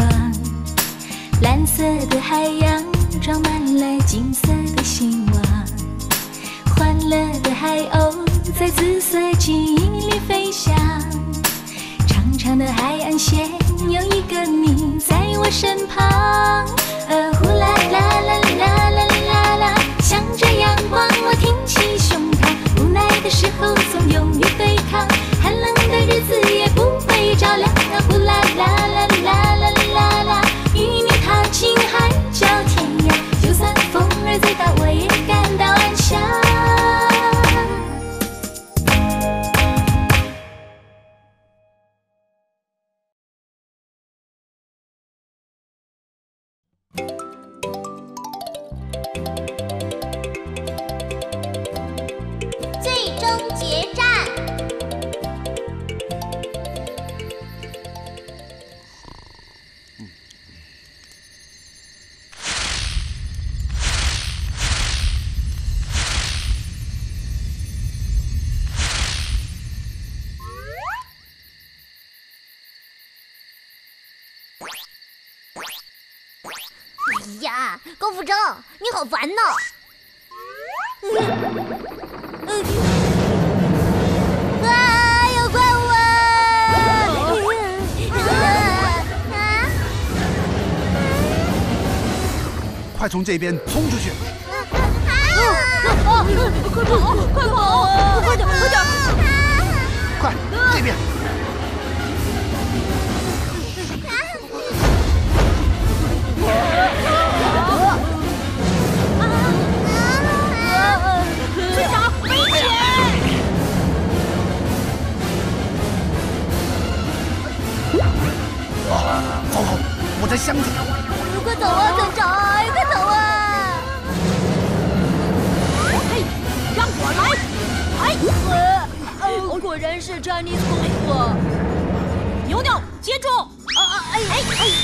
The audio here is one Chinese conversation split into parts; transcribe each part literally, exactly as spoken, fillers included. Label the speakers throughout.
Speaker 1: 光，蓝色的海洋装满了金色的希望，欢乐的海鸥在紫色记忆里飞翔，长长的海岸线有一个你在我身旁，呃呼啦啦啦啦啦啦啦，向着阳光我挺起胸膛，无奈的时候总勇于对抗，寒冷的日子也不会着凉，呼啦啦啦啦啦啦啦，与你踏进海角天涯，就算风儿再大我也感到安详。
Speaker 2: 最终决战。哎呀，高副成，你好烦呐！啊！有怪物啊！
Speaker 3: 快从这边冲出去！
Speaker 4: 快跑！快跑！快点！快点！
Speaker 3: 快，这边！
Speaker 4: 队长，危险！
Speaker 3: 啊，糟糕，我在箱子。
Speaker 2: 快走啊，队长！快走啊！
Speaker 4: 嘿，让我来！哎，呃，果然是 Chinese 功夫。牛牛，接住！啊啊！哎哎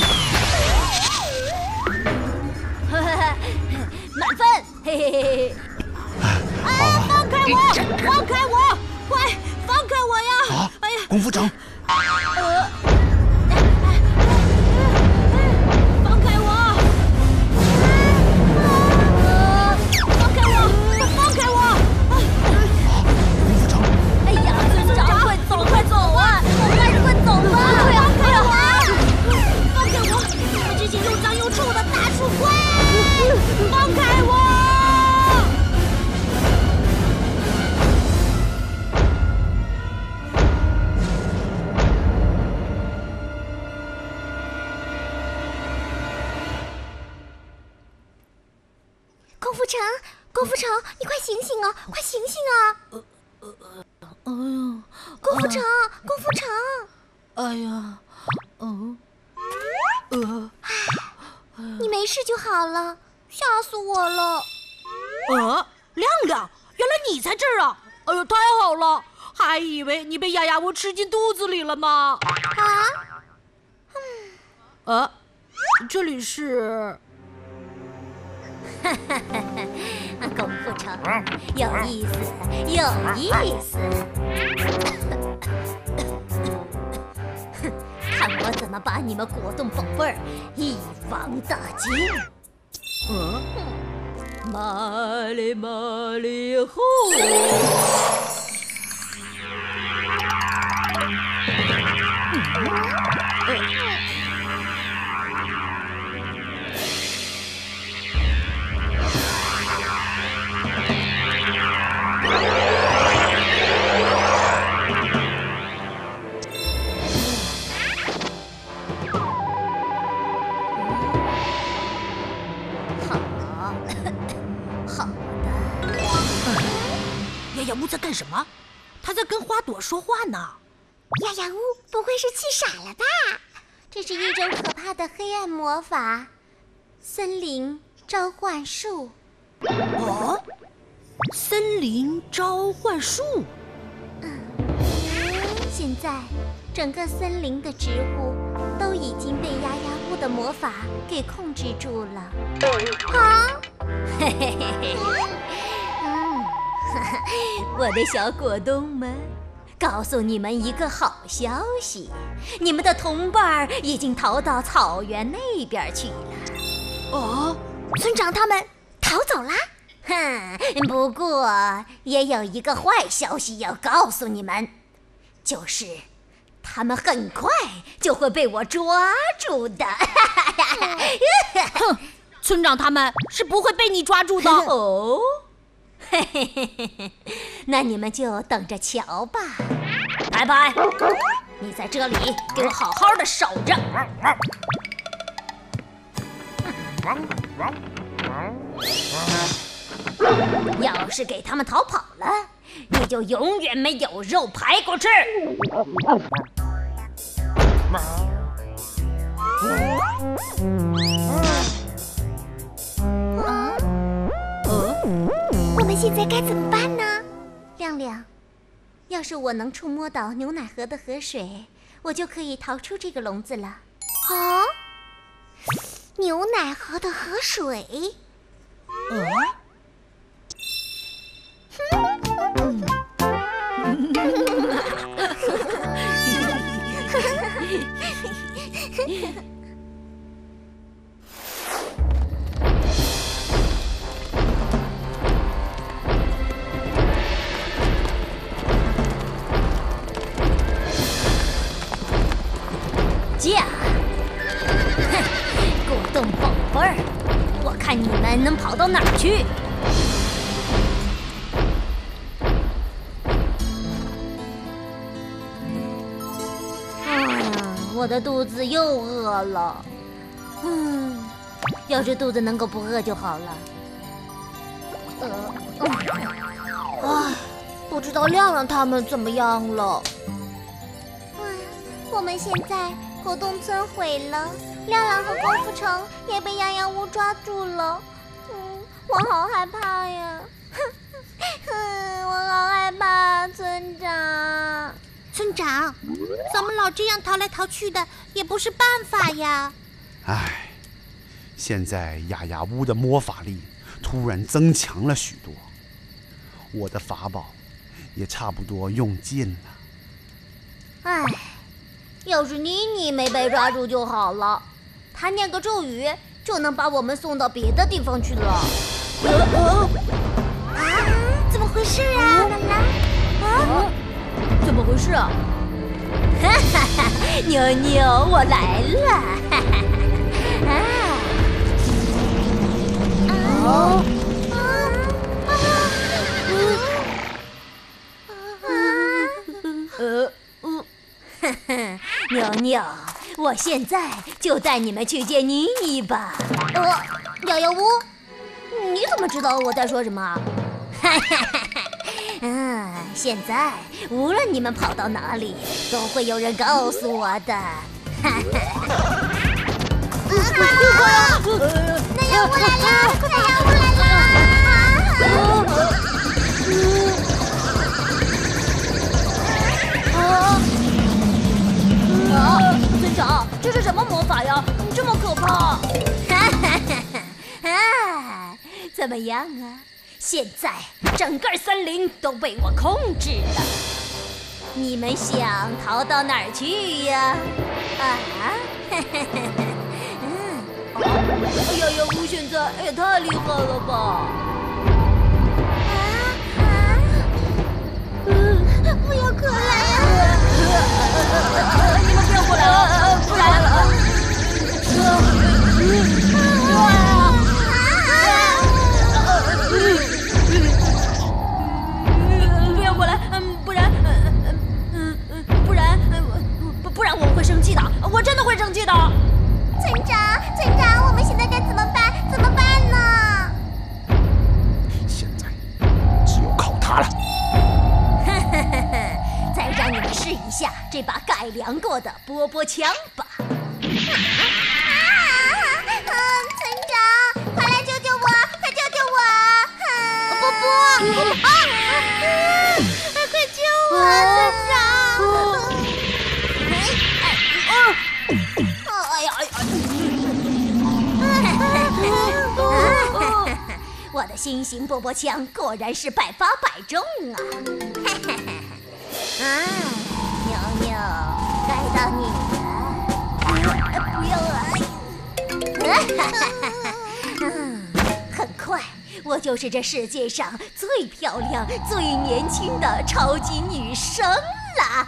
Speaker 4: 哎！
Speaker 2: 满分！嘿嘿嘿嘿！
Speaker 4: 啊！放开我！放开我！快放开我呀！
Speaker 3: 啊！
Speaker 4: 哎呀，
Speaker 3: 功夫城。
Speaker 4: 呃。放开我！放开我！放开我！
Speaker 3: 啊！功夫城。
Speaker 2: 哎呀，队长，快走，快走啊！我们还是快走吧！
Speaker 4: 放开我！放开我！你们这些又脏又臭的大树怪！放开我！
Speaker 2: 功夫城，功夫城，你快醒醒啊！快醒醒啊！
Speaker 4: 哎呀，
Speaker 2: 功夫城，功夫城！
Speaker 4: 哎呀，嗯，呃，
Speaker 2: 你没事就好了，吓死我了！
Speaker 4: 呃，亮亮，原来你在这儿啊！哎呦，太好了，还以为你被哑哑乌吃进肚子里了呢。
Speaker 2: 啊？
Speaker 4: 呃，这里是。
Speaker 2: 哈哈哈哈！功夫城有意思，有意思。哼，看我怎么把你们果冻宝贝儿一网打尽！
Speaker 4: 嗯，麻利麻利吼！哑哑乌在干什么？他在跟花朵说话呢。
Speaker 2: 哑哑乌不会是气傻了吧？这是一种可怕的黑暗魔法——森林召唤术。
Speaker 4: 哦，森林召唤术。
Speaker 2: 嗯，现在整个森林的植物都已经被哑哑乌的魔法给控制住了。啊！嘿嘿嘿嘿。嗯。我的小果冻们， 告诉你们一个好消息，你们的同伴已经逃到草原那边去了。
Speaker 4: 哦，
Speaker 2: 村长他们逃走啦？哼，不过也有一个坏消息要告诉你们，就是他们很快就会被我抓住的。
Speaker 4: 哼，村长他们是不会被你抓住的。
Speaker 2: 哦，嘿嘿嘿嘿嘿，那你们就等着瞧吧。白白，你在这里给我好好的守着。要是给他们逃跑了，你就永远没有肉排骨吃。我们现在该怎么办呢？亮亮，要是我能触摸到牛奶河的河水，我就可以逃出这个笼子了。哦，牛奶河的河水。
Speaker 4: 嗯。
Speaker 2: 驾！哼，果冻宝贝儿，我看你们能跑到哪儿去？嗯，我的肚子又饿了。嗯，要是肚子能够不饿就好了。呃，唉，不知道亮亮他们怎么样了。唉，我们现在果冻村毁了，亮亮和功夫城也被丫丫屋抓住了。嗯，我好害怕呀！嗯，我好害怕，村长。
Speaker 5: 村长，咱们老这样逃来逃去的也不是办法呀。
Speaker 3: 唉，现在雅雅屋的魔法力突然增强了许多，我的法宝也差不多用尽了。
Speaker 2: 唉，要是妮妮没被抓住就好了，她念个咒语就能把我们送到别的地方去了。呃呃、
Speaker 5: 啊，怎么回事啊？
Speaker 2: 啦啦，啊，
Speaker 4: 怎么回事啊？
Speaker 2: 哈哈哈，妞妞，我来了！哈哈哈，啊，哦，啊，呃，嗯，哈哈，妞妞，我现在就带你们去见妮妮吧。呃，瑶瑶屋，你怎么知道我在说什么？哈哈哈哈。嗯，现在无论你们跑到哪里，都会有人告诉我的。哈哈！啊！那妖巫来了！那妖巫来了！啊！啊！村长，这是什么魔法呀？这么可怕！哈哈哈哈！啊，怎么样啊？现在整个森林都被我控制了，你们想逃到哪儿去呀？啊，嘿嘿嘿嘿，嗯，哎呀呀，我现在也太厉害了吧！啊啊，嗯，不要过来呀！你们不要过来了，不来了！啊！不要过来，嗯，不然，嗯嗯嗯，不然，不不然我会生气的，我真的会生气的。村长，村长，我们现在该怎么办？怎么办呢？
Speaker 3: 现在只有靠它了。
Speaker 2: 再让你们试一下这把改良过的波波枪吧。村长，快来救救我！快救救我！波波，波波啊！快救我，村长！哎呀哎呀！我的新型波波枪果然是百发百中啊！ 啊，牛牛，该到你了。不要啊！嗯，很快，我就是这世界上最漂亮、最年轻的超级女生了。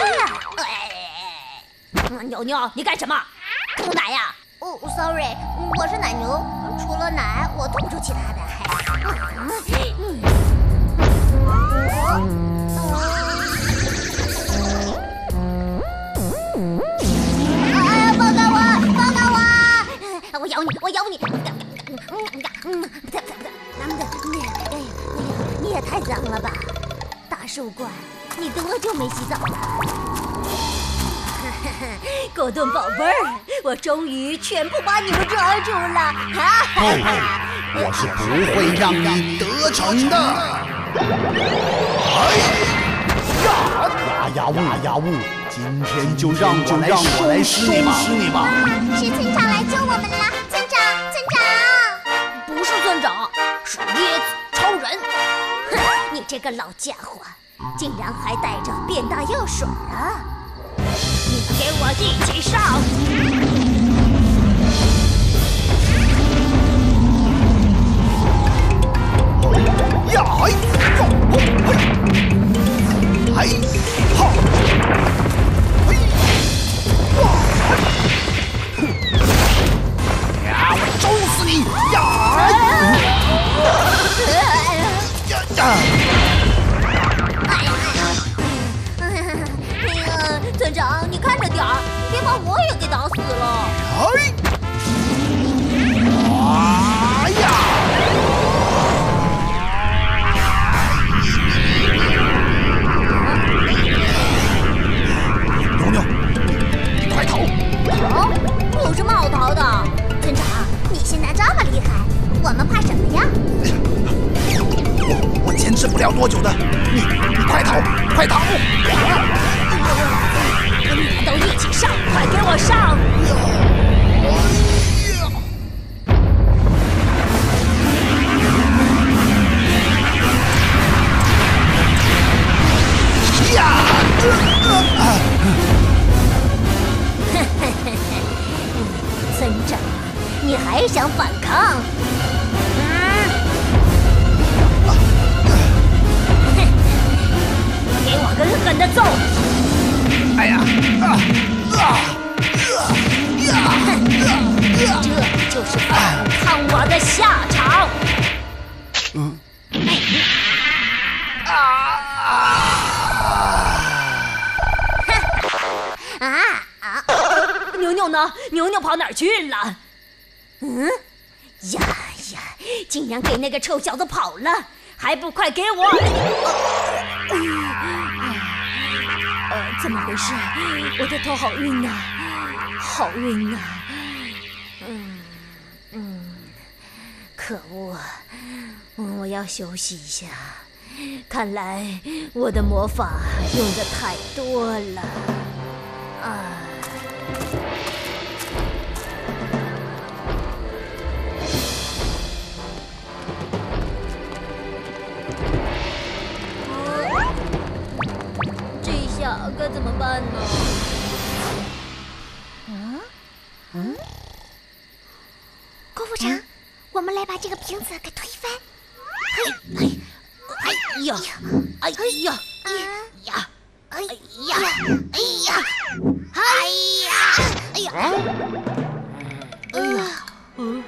Speaker 4: 牛牛，你干什么？吐奶呀？
Speaker 2: 哦 ，sorry， 我是奶牛，除了奶，我吐不出其他的。哎，放开我！放开我！我咬你！我咬你！你也太脏了吧！大树怪，你多久没洗澡了？果冻宝贝儿，我终于全部把你们抓住了！
Speaker 3: 不，我是不会让你得逞的！哎呀，牙牙乌牙乌，今天就让我来收拾你吧！
Speaker 2: 是村长来救我们了，村长，村长！
Speaker 4: 不是村长，是椰子超人！
Speaker 2: 哼，你这个老家伙，竟然还带着变大药水啊！
Speaker 4: 你们给我一起上！
Speaker 3: 呀嘿，嘿，嘿，哈，嘿，哇，哼，呀，我收死你！呀，呀呀！
Speaker 2: 村长，你看着点儿，别把我也给打死了！
Speaker 3: 哎，啊呀！牛牛，快逃！
Speaker 2: 逃？有什么好逃的？村长，你现在这么厉害，我们怕什么呀？
Speaker 3: 我我坚持不了多久的，你你快逃，快逃！
Speaker 4: 你们都一起上，快给我上！
Speaker 3: 呀！
Speaker 2: 村长，你还想反抗？
Speaker 4: 给我狠狠的揍！
Speaker 3: 哎呀！啊啊呀！
Speaker 2: 这就是反
Speaker 4: 看我的下场！
Speaker 3: 嗯。啊
Speaker 2: 啊啊！
Speaker 4: 牛牛呢？牛牛跑哪儿去了？
Speaker 2: 嗯，呀呀，竟然给那个臭小子跑了，
Speaker 4: 还不快给我！呃，怎么回事？我的头好晕呐，好晕呐！
Speaker 2: 嗯嗯，可恶，嗯，我要休息一下。看来我的魔法用的太多了啊！该怎么办呢？嗯嗯，郭副长，我们来把这个瓶子给推翻。
Speaker 4: 哎哎哎呀！哎呀！哎呀！哎呀！哎呀！哎呀！哎呀！哎呀！嗯。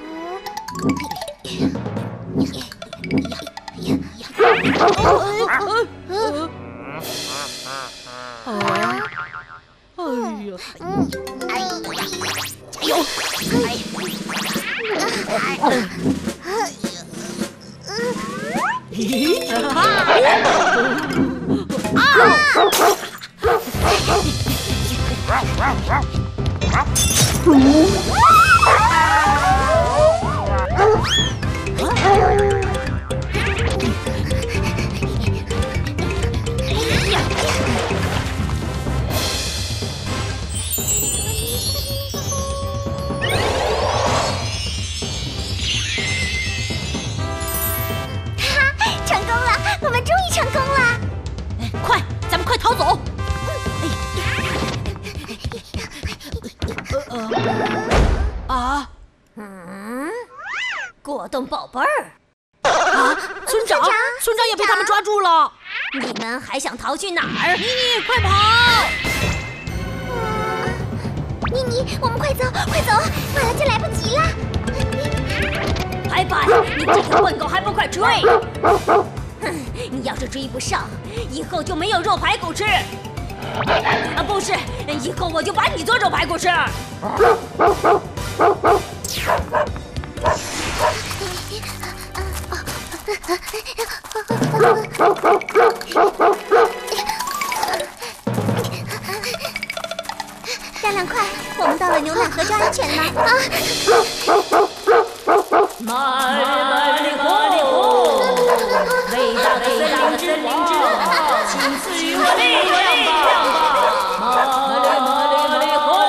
Speaker 4: 啊！哎呀！哎呀！加油！哎呀！快，咱们快逃走！ 嗯，果冻宝贝儿。啊，村长，村长也被他们抓住了。你们还想逃去哪儿？妮妮，快跑！
Speaker 2: 妮妮，我们快走，快走，晚了就来不及了。
Speaker 4: 白白，你这条笨狗还不快追！哼，你要是追不上，以后就没有肉排骨吃。啊，不是，以后我就把你做肉排骨吃。
Speaker 2: 亮亮，快，我们到了牛奶河就安全了啊！
Speaker 4: 马里马里吼，伟大的森林之王，请赐予我力量吧！马里马里马里吼！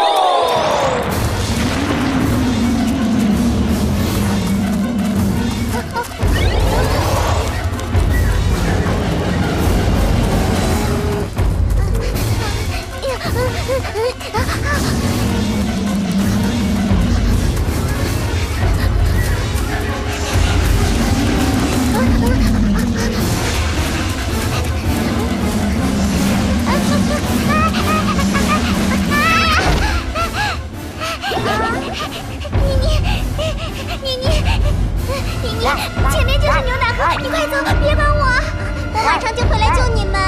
Speaker 2: 前面就是牛奶河，你快走，别管我，我马上就回来救你们。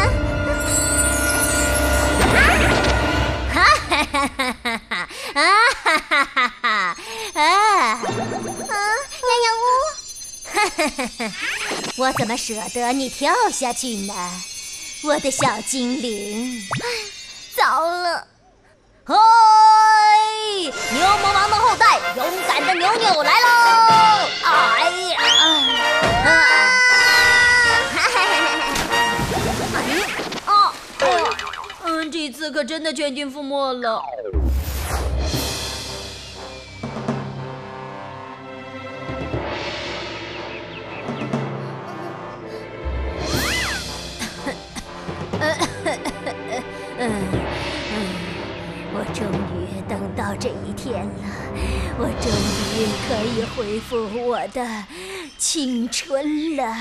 Speaker 4: 哈哈哈哈哈哈！啊哈哈哈哈！啊
Speaker 2: 啊！丫丫屋，
Speaker 4: 哈哈哈哈！我怎么舍得你跳下去呢，我的小精灵？
Speaker 2: 糟了！
Speaker 4: 嗨，牛魔王的后代，勇敢的牛牛来喽！哎呀！啊！哦哦，嗯，这次可真的全军覆没了。我终于等到这一天了，我终于可以恢复我的青春了。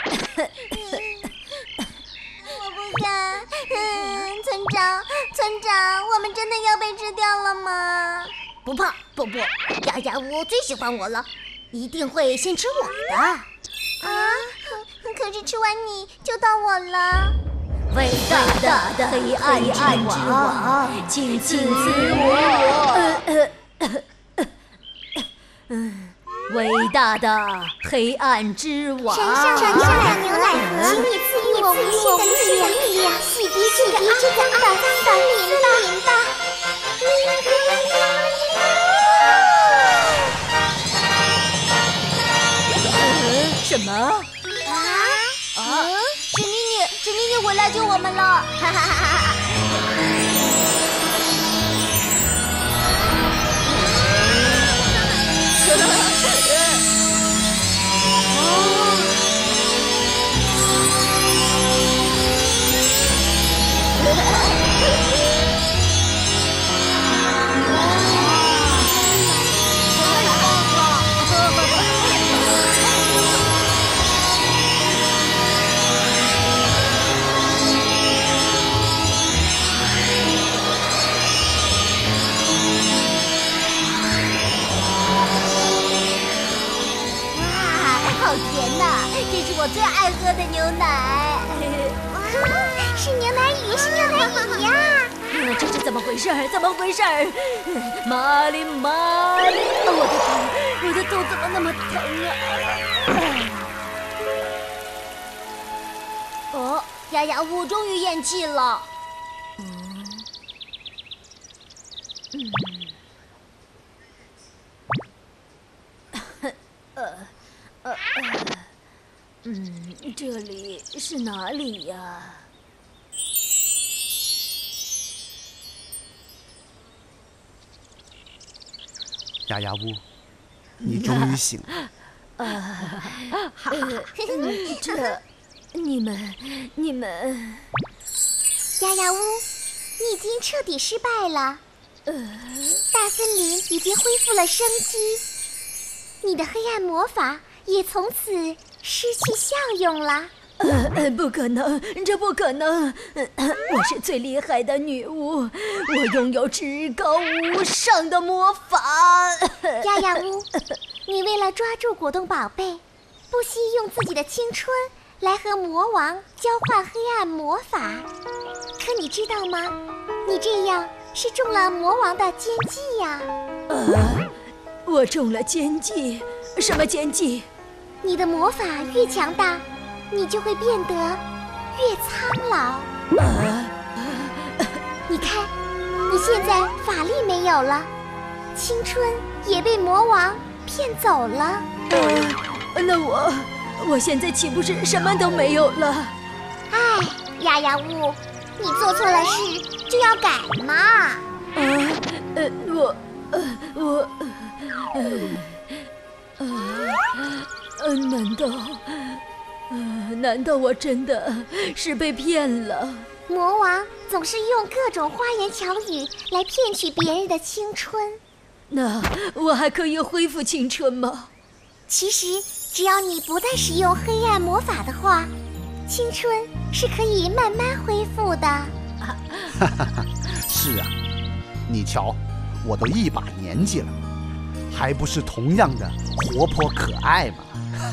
Speaker 2: 我不敢，嗯，村长，村长，我们真的要被吃掉了吗？
Speaker 4: 不怕，不不，丫丫屋最喜欢我了，一定会先吃我的。
Speaker 2: 啊，可是吃完你就到我了。
Speaker 4: 伟大的黑暗之王，请赐予我。嗯，伟大的黑暗之王，
Speaker 2: 神圣的牛奶牛奶河，请你赐予我无限的力量，洗涤洗涤这脏的森林吧。
Speaker 4: 什么？
Speaker 2: 啊啊！是妮妮，是妮妮回来救我们了！哈哈哈哈！我最爱喝的牛奶，哇，是牛奶雨，是牛奶雨呀！
Speaker 4: 嗯，这是怎么回事？怎么回事？玛丽，玛丽，我的头，我的头怎么那么疼啊？哦，丫丫屋终于咽气了。嗯，嗯，呃，呃，呃。嗯，这里是哪里呀？
Speaker 3: 丫丫屋，你终于醒了。
Speaker 4: 啊，好，这，你们，你们，
Speaker 2: 丫丫屋，你已经彻底失败了。呃，大大森林已经恢复了生机，你的黑暗魔法也从此失去效用了。
Speaker 4: 呃呃，不可能，这不可能！呃、我是最厉害的女巫，我拥有至高无上的魔法。
Speaker 2: 丫丫巫，你为了抓住果冻宝贝，不惜用自己的青春来和魔王交换黑暗魔法。可你知道吗？你这样是中了魔王的奸计呀！
Speaker 4: 呃，我中了奸计？什么奸计？
Speaker 2: 你的魔法越强大，你就会变得越苍老。
Speaker 4: 啊！
Speaker 2: 你看，你现在法力没有了，青春也被魔王骗走了。
Speaker 4: 啊，那我，我现在岂不是什么都没有了？
Speaker 2: 哎，丫丫巫，你做错了事就要改嘛。
Speaker 4: 啊，呃，我，呃，我，呃，呃，呃，难道？呃，难道我真的是被骗了？
Speaker 2: 魔王总是用各种花言巧语来骗取别人的青春。
Speaker 4: 那我还可以恢复青春吗？
Speaker 2: 其实，只要你不再使用黑暗魔法的话，青春是可以慢慢恢复的。
Speaker 3: 哈哈哈，是啊，你瞧，我都一把年纪了，还不是同样的活泼可爱吗？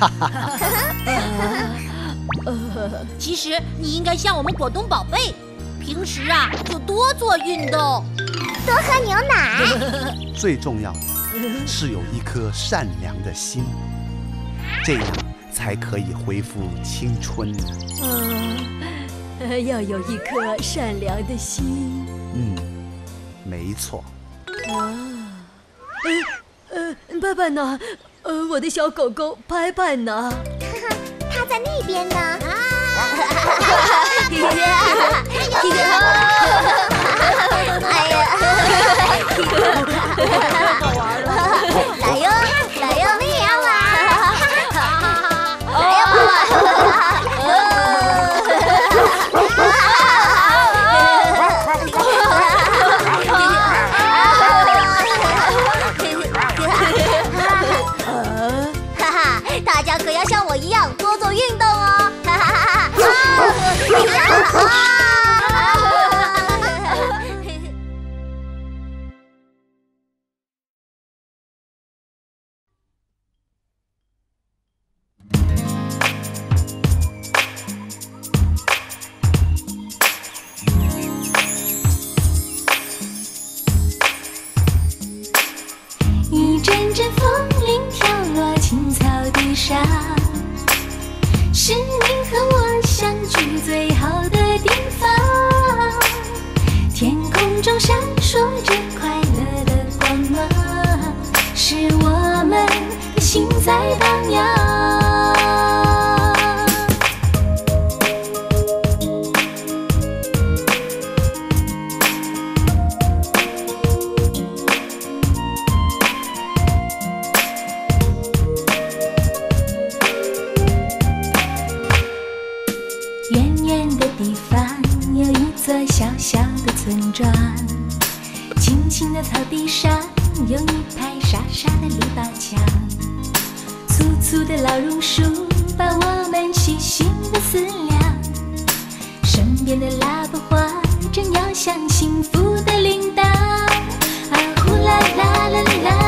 Speaker 5: 其实你应该像我们果冻宝贝，平时啊就多做运动，
Speaker 2: 多喝牛奶。
Speaker 3: 最重要的是有一颗善良的心，这样才可以恢复青春呢。
Speaker 4: 呃，要有一颗善良的心。
Speaker 3: 嗯，没错。
Speaker 4: 啊，呃呃，拍拍呢？呃，我的小狗狗拍拍呢？
Speaker 2: 它在那边呢。啊！哎呀！
Speaker 5: 太好玩了！
Speaker 2: 来哟，来哟，我们也要玩！
Speaker 4: 来
Speaker 2: 哈哈，大家可要像我一样多做运动哦！哈哈哈哈！
Speaker 1: 一阵阵风铃飘落青草地上，是你和我相聚最好的地方。天空中闪烁着快乐的光芒，是我们的心在荡漾。远远的地方有一座小小的村庄，青青的草地上有一排傻傻的篱笆墙，粗粗的老榕树把我们细心的思量，身边的喇叭花正摇响幸福的铃铛，啊呼啦啦啦啦啦。